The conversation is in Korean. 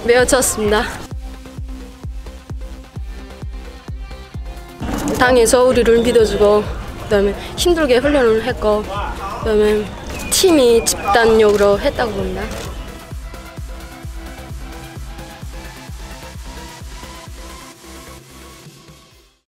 매우 좋습니다. 당에서 우리를 믿어주고 그다음에 힘들게 훈련을 했고 그다음에 팀이 집단력으로 했다고 봅니다.